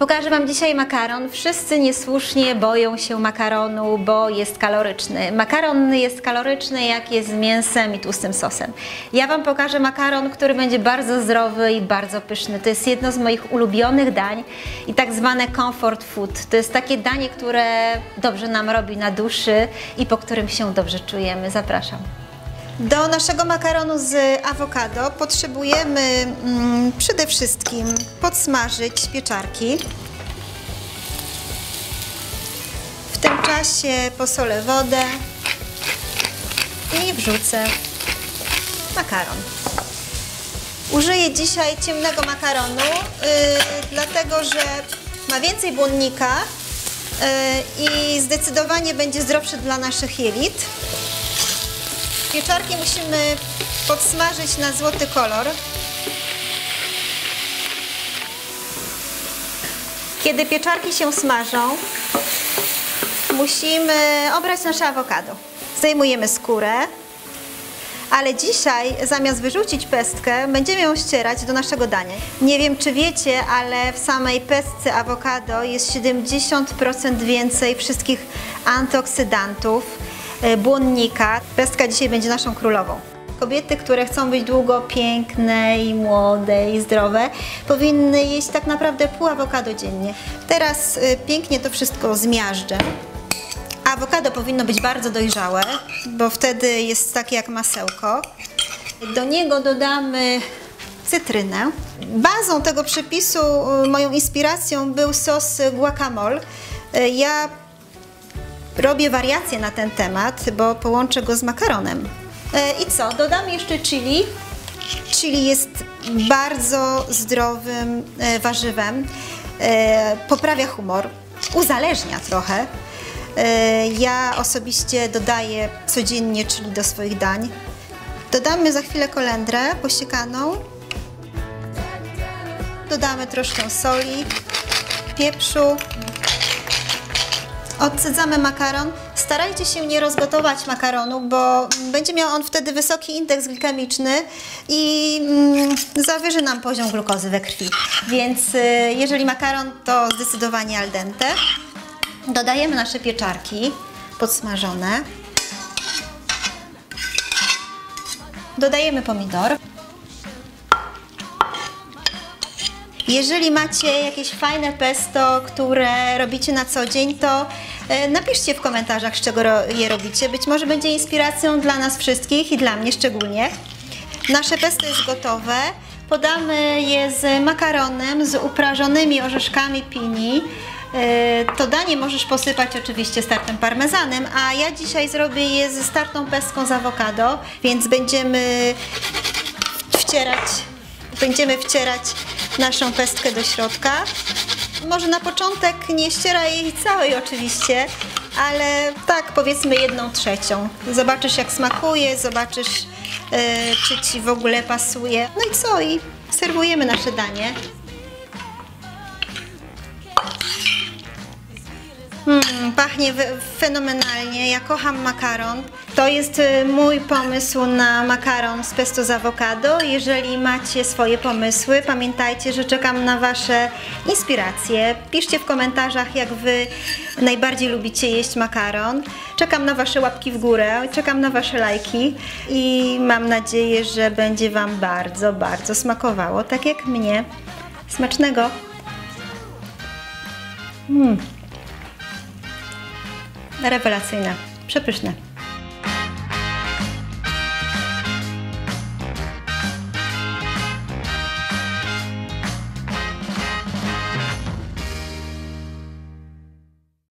Pokażę Wam dzisiaj makaron. Wszyscy niesłusznie boją się makaronu, bo jest kaloryczny. Makaron jest kaloryczny, jak jest z mięsem i tłustym sosem. Ja Wam pokażę makaron, który będzie bardzo zdrowy i bardzo pyszny. To jest jedno z moich ulubionych dań i tak zwane comfort food. To jest takie danie, które dobrze nam robi na duszy i po którym się dobrze czujemy. Zapraszam. Do naszego makaronu z awokado potrzebujemy przede wszystkim podsmażyć pieczarki. W tym czasie posolę wodę i wrzucę makaron. Użyję dzisiaj ciemnego makaronu, dlatego że ma więcej błonnika i zdecydowanie będzie zdrowszy dla naszych jelit. Pieczarki musimy podsmażyć na złoty kolor. Kiedy pieczarki się smażą, musimy obrać nasze awokado. Zdejmujemy skórę, ale dzisiaj zamiast wyrzucić pestkę, będziemy ją ścierać do naszego dania. Nie wiem, czy wiecie, ale w samej pestce awokado jest 70% więcej wszystkich antyoksydantów, błonnika. Pestka dzisiaj będzie naszą królową. Kobiety, które chcą być długo piękne i młode i zdrowe, powinny jeść tak naprawdę pół awokado dziennie. Teraz pięknie to wszystko zmiażdżę. Awokado powinno być bardzo dojrzałe, bo wtedy jest takie jak masełko. Do niego dodamy cytrynę. Bazą tego przepisu, moją inspiracją był sos guacamole. Ja robię wariacje na ten temat, bo połączę go z makaronem. I co? Dodam jeszcze chili. Chili jest bardzo zdrowym warzywem. Poprawia humor, uzależnia trochę. Ja osobiście dodaję codziennie chili do swoich dań. Dodamy za chwilę kolendrę posiekaną. Dodamy troszkę soli, pieprzu. Odcedzamy makaron. Starajcie się nie rozgotować makaronu, bo będzie miał on wtedy wysoki indeks glikemiczny i zawyży nam poziom glukozy we krwi. Więc jeżeli makaron, to zdecydowanie al dente. Dodajemy nasze pieczarki podsmażone. Dodajemy pomidor. Jeżeli macie jakieś fajne pesto, które robicie na co dzień, to napiszcie w komentarzach, z czego je robicie. Być może będzie inspiracją dla nas wszystkich i dla mnie szczególnie. Nasze pesto jest gotowe. Podamy je z makaronem, z uprażonymi orzeszkami pini. To danie możesz posypać oczywiście startym parmezanem, a ja dzisiaj zrobię je ze startą pestką z awokado, więc będziemy wcierać naszą pestkę do środka. Może na początek nie ścieraj jej całej oczywiście, ale tak powiedzmy 1/3. Zobaczysz, jak smakuje, zobaczysz, czy Ci w ogóle pasuje. No i co? I serwujemy nasze danie. Pachnie fenomenalnie. Ja kocham makaron. To jest mój pomysł na makaron z pesto z awokado. Jeżeli macie swoje pomysły, pamiętajcie, że czekam na Wasze inspiracje. Piszcie w komentarzach, jak Wy najbardziej lubicie jeść makaron. Czekam na Wasze łapki w górę, czekam na Wasze lajki i mam nadzieję, że będzie Wam bardzo, bardzo smakowało, tak jak mnie. Smacznego! Rewelacyjne, przepyszne.